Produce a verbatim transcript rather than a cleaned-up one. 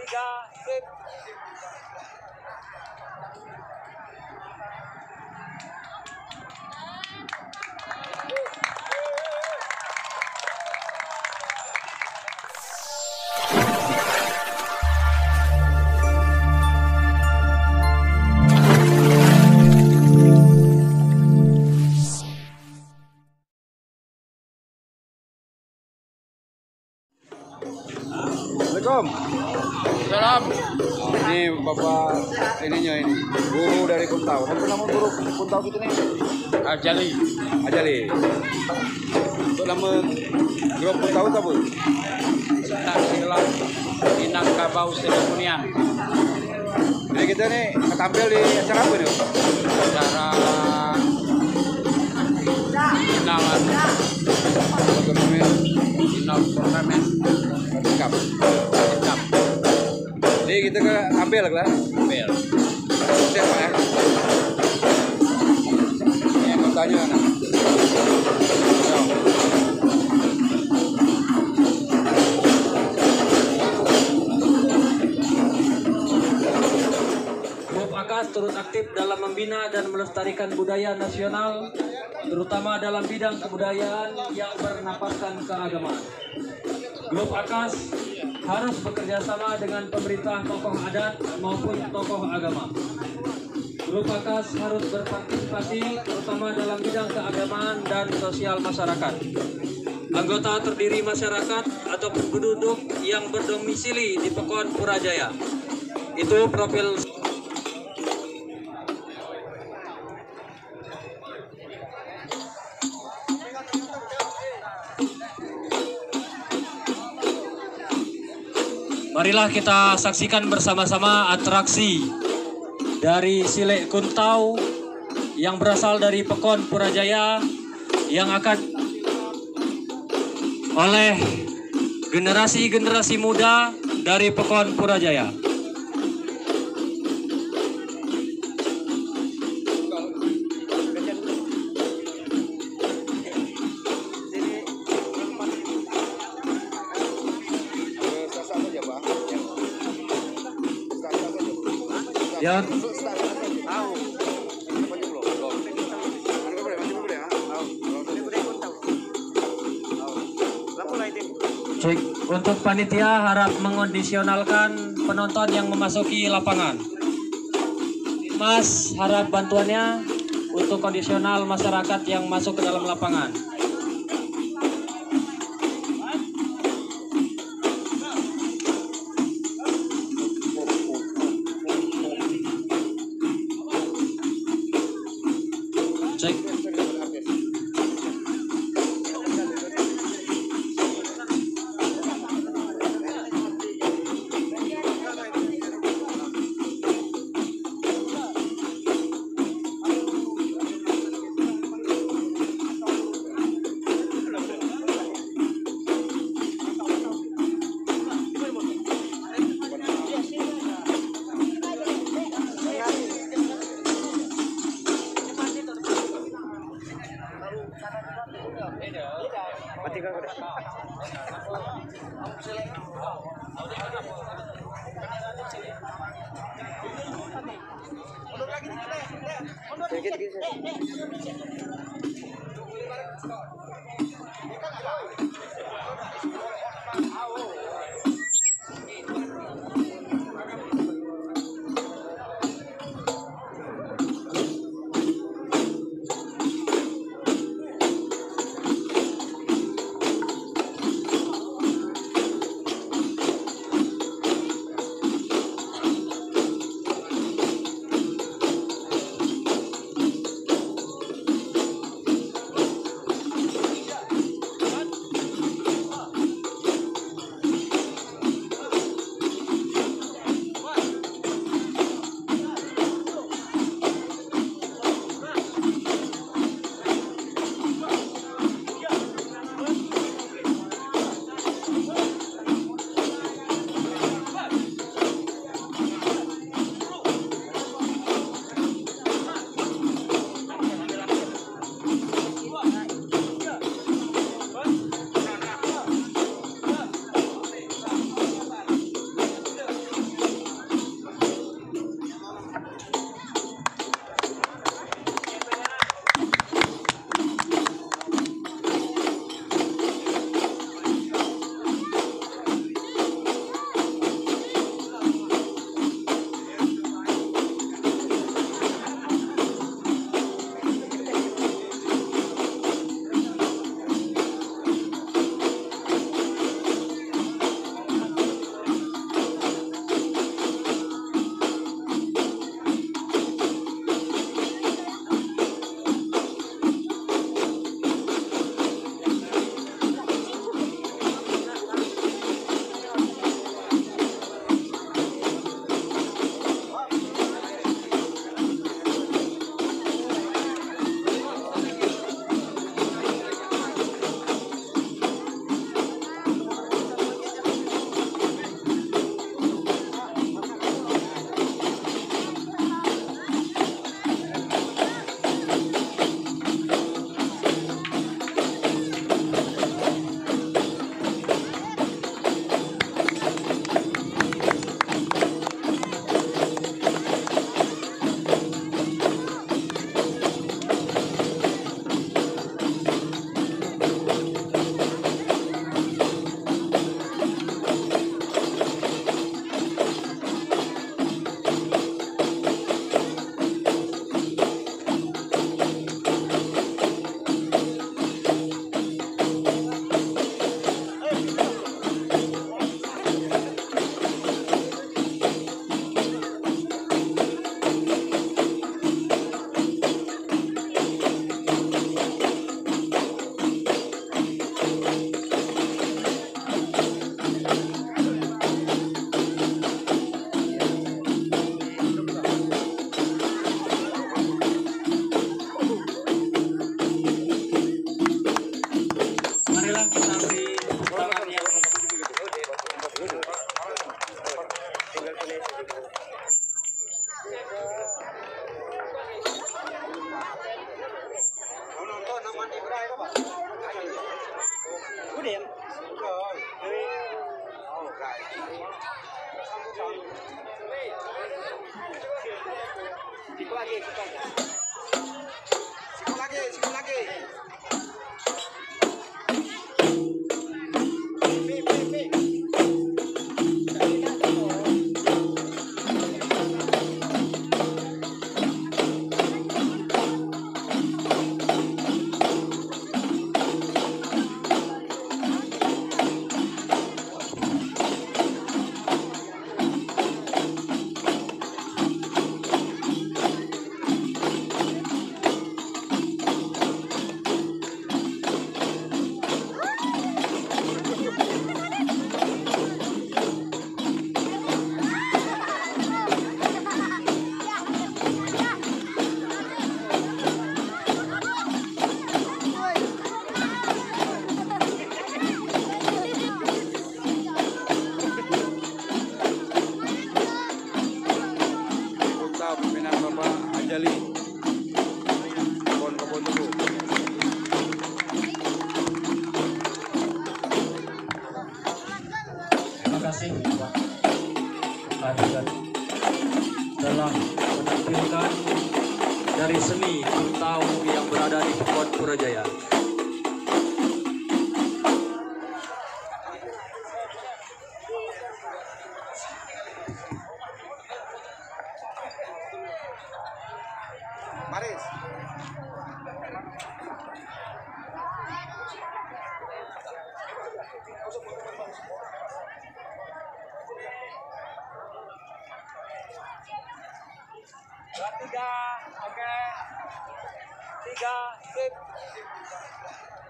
tiga, sip. Assalamualaikum. Salam. Ini bapak ininya ini guru dari Kuntau. Apa nama guru Kuntau gitu nih? Ajali. Ajali. Untuk nama grup Kuntau itu apa? Tak silam. Inang kabau seremonian. Jadi kita nih tampil di acara apa nih? Acara finalan. Turnamen Final turnamen. Cup. Cup. Jadi kita ke tampil lah. Bel. Siapa ya? Yang mau tanya anak. Grup Akas turut aktif dalam membina dan melestarikan budaya nasional, terutama dalam bidang kebudayaan yang bernapaskan keagamaan. Grup Akas harus bekerja sama dengan pemerintah, tokoh adat maupun tokoh agama. Grup Akas harus berpartisipasi terutama dalam bidang keagamaan dan sosial masyarakat. Anggota terdiri masyarakat atau penduduk yang berdomisili di Pekon Purajaya. Itu profil. Marilah kita saksikan bersama-sama atraksi dari Silek Kuntau yang berasal dari Pekon Purajaya yang akan oleh generasi-generasi muda dari Pekon Purajaya. Ya, cek untuk panitia harap mengondisionalkan penonton yang memasuki lapangan. Mas harap bantuannya untuk kondisional masyarakat yang masuk ke dalam lapangan. Cek. Siku lagi, siku lagi. Siku lagi, siku lagi. Pi, pi, pi. Pimpinan Bapak Ajali Pon Kebon Tugu. Terima kasih Pak Adigat telah menampilkan dari seni Kuntau yang berada di Pekon Purajaya. Maris. Dua, tiga, oke. Tiga, sip.